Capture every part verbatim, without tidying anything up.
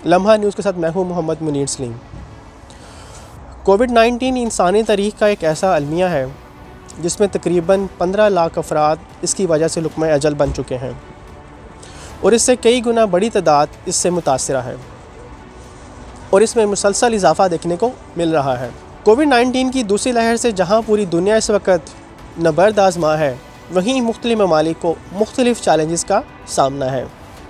लम्हा न्यूज़ के साथ मैं हूँ मोहम्मद मुनीर सलीम। कोविड नाइन्टीन इंसानी तारीख़ का एक ऐसा अलमिया है जिसमें तकरीबन पंद्रह लाख अफराद इसकी वजह से लुक़्मा अजल बन चुके हैं और इससे कई गुना बड़ी तादाद इससे मुतासिरा है और इसमें मुसलसल इजाफ़ा देखने को मिल रहा है। कोविड नाइन्टीन की दूसरी लहर से जहाँ पूरी दुनिया इस वक्त नबर्द आज़मा है, वहीं मुख्तलिफ़ ममालिक को मुख्तलिफ़ चैलेंजेस का सामना है।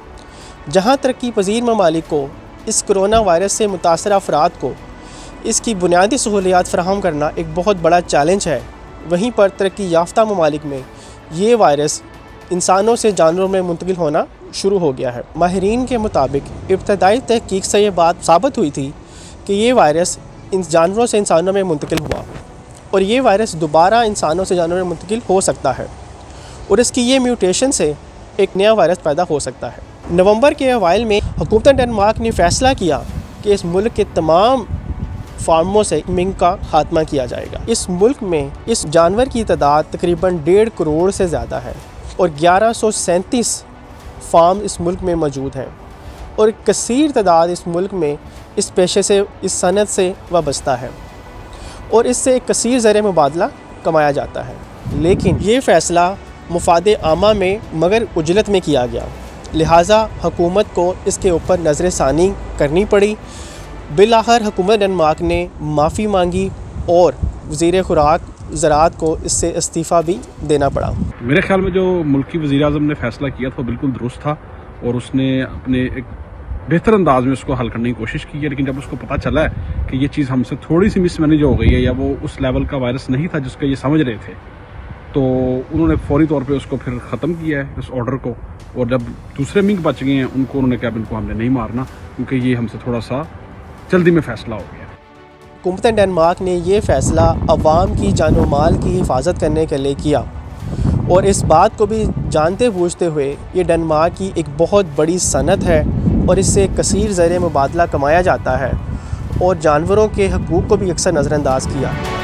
जहाँ तरक्की पजीर ममालिक को इस कोरोना वायरस से मुतासर अफराद को इसकी बुनियादी सहूलियात फ़राहम करना एक बहुत बड़ा चैलेंज है, वहीं पर तरक्की याफ्ता ममालिक में ये वायरस इंसानों से जानवरों में मुंतकिल होना शुरू हो गया है। माहिरीन के मुताबिक इब्तदाई तहकीक से ये बात साबित हुई थी कि ये वायरस इन जानवरों से इंसानों में मुंतकिल हुआ और ये वायरस दोबारा इंसानों से जानवरों में मुंतकिल हो सकता है और इसकी ये म्यूटेशन से एक नया वायरस पैदा हो सकता है। नवंबर के अवाइल में हुकूमत डेनमार्क ने फ़ैसला किया कि इस मुल्क के तमाम फार्मों से मिंक का खात्मा किया जाएगा। इस मुल्क में इस जानवर की तादाद तकरीबन डेढ़ करोड़ से ज़्यादा है और ग्यारह सौ सैंतीस फार्म इस मुल्क में मौजूद हैं और कसीर तादाद इस मुल्क में इस पेशे से, इस सनत से वाबस्ता है और इससे एक कसीर ज़र मुबादला कमाया जाता है। लेकिन ये फ़ैसला मुफाद आमा में मगर उजलत में किया गया, लिहाजा हुकूमत को इसके ऊपर नज़र सानी करनी पड़ी। बिलाखिर हुकूमत डेनमार्क ने माफ़ी मांगी और वज़ीर खुराक ज़राअत को इससे इस्तीफ़ा भी देना पड़ा। मेरे ख्याल में जो मुल्की वज़ीर आज़म ने फ़ैसला किया था बिल्कुल दुरुस्त था और उसने अपने एक बेहतर अंदाज में उसको हल करने की कोशिश की है। लेकिन जब उसको पता चला है कि ये चीज़ हमसे थोड़ी सी मिसमैनेज हो गई है या वो उस लेवल का वायरस नहीं था जिसका ये समझ रहे थे, तो उन्होंने फौरी तौर पे उसको फिर ख़त्म किया है इस ऑर्डर को। और जब दूसरे मिंक बच गए हैं उनको उन्होंने कहा इनको हमने नहीं मारना क्योंकि ये हमसे थोड़ा सा जल्दी में फ़ैसला हो गया। हुकूमत डेनमार्क ने ये फ़ैसला अवाम की जान व माल की हिफाजत करने के लिए किया और इस बात को भी जानते बूझते हुए ये डेनमार्क की एक बहुत बड़ी सनत है और इससे कसीर ज़र मुबादला कमाया जाता है और जानवरों के हकूक़ को भी अक्सर नज़रअंदाज किया।